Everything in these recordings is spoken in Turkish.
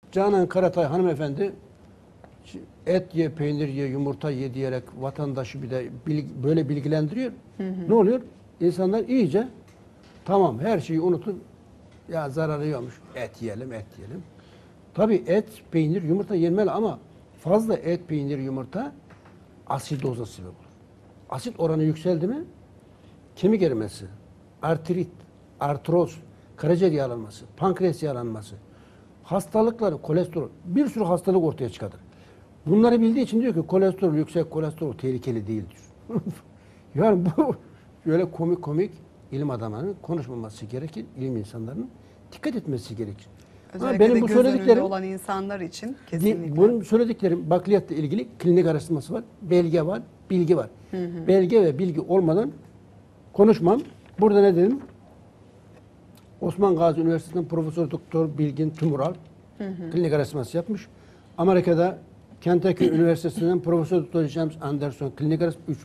Canan Karatay hanımefendi et ye, peynir ye, yumurta ye diyerek vatandaşı bir de böyle bilgilendiriyor. Ne oluyor? İnsanlar iyice tamam her şeyi unutup ya zararı yokmuş. Et yiyelim, et yiyelim. Tabii et, peynir, yumurta yenmeli ama fazla et, peynir, yumurta asidoza sebep olur. Asit oranı yükseldi mi kemik erimesi, artrit, artroz, karaciğer yağlanması, pankreas yağlanması, hastalıkları, kolesterol, bir sürü hastalık ortaya çıkarır. Bunları bildiği için diyor ki kolesterol, yüksek kolesterol tehlikeli değildir. Yani bu böyle komik komik ilim adamlarının konuşmaması gerekir, ilim insanlarının dikkat etmesi gerekir. Özellikle benim de bu göz önünde söylediklerim olan insanlar için kesinlikle. bunun söylediklerim bakliyatla ilgili klinik araştırması var, belge var, bilgi var. Belge ve bilgi olmadan konuşmam. Burada ne dedim? Osman Gazi Üniversitesi'nden Profesör Doktor Bilgin Tumural klinik araştırması yapmış. Amerika'da Kentucky Üniversitesi'nden Profesör Doktor James Anderson klinik araştırması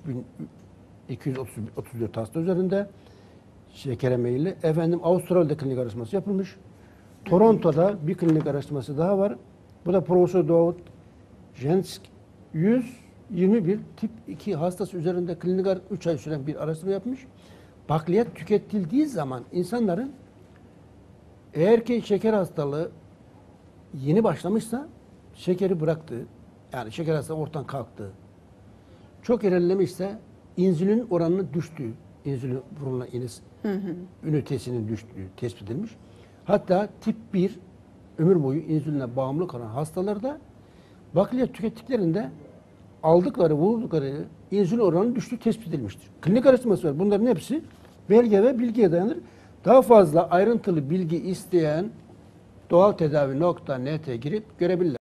3234 hasta üzerinde şekere meyilli. Avustralya'da klinik araştırması yapılmış. Toronto'da bir klinik araştırması daha var. Bu da Profesör Davut Jensk 121 tip 2 hastası üzerinde klinik 3 ay süren bir araştırma yapmış. Bakliyat tüketildiği zaman insanların eğer ki şeker hastalığı yeni başlamışsa şekeri bıraktı. Yani şeker hastalığı ortadan kalktı. Çok ilerlemişse insülin oranının düştüğü, insülin bulunan ünitesinin düştüğü tespit edilmiş. Hatta tip 1 ömür boyu insüline bağımlı kalan hastalarda bakliyat tükettiklerinde aldıkları, vurdukları insülin oranının düştüğü tespit edilmiştir. Klinik araştırması var. Bunların hepsi belge ve bilgiye dayanır. Daha fazla ayrıntılı bilgi isteyen doğaltedavi.net'e girip görebilirler.